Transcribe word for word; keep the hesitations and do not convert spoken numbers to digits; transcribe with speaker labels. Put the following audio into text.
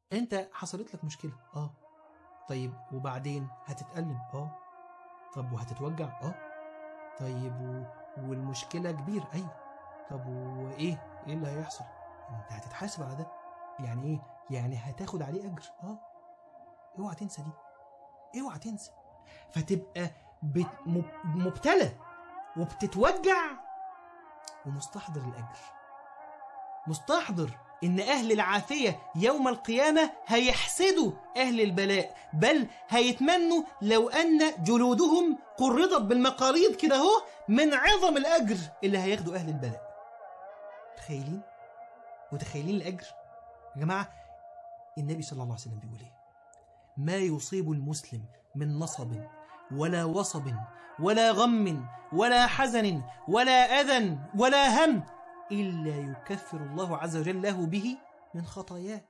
Speaker 1: انت حصلت لك مشكلة، اه طيب وبعدين هتتألم، اه طب وهتتوجع، اه طيب و... والمشكلة كبيرة، ايوه طب وايه ايه اللي هيحصل؟ انت هتتحاسب على ده. يعني ايه؟ يعني هتاخد عليه اجر، اه اوعى تنسى دي، اوعى تنسى. فتبقى بت... مبتلى وبتتوجع ومستحضر الاجر، مستحضر ان اهل العافية يوم القيامة هيحسدوا اهل البلاء، بل هيتمنوا لو ان جلودهم قرضت بالمقاريض كده اهو من عظم الاجر اللي هياخدوا اهل البلاء. تخيلين؟ متخيلين الاجر يا جماعة؟ النبي صلى الله عليه وسلم بيقول ايه؟ ما يصيب المسلم من نصب ولا وصب ولا غم ولا حزن ولا أذى ولا هم إلا يكفر الله عز وجل له به من خطاياه.